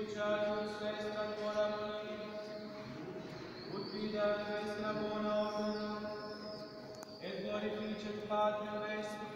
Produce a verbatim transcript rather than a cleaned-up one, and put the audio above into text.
cruciatus est ad ora monimus, ut vida est labora ordinum, et glorificet Patrem et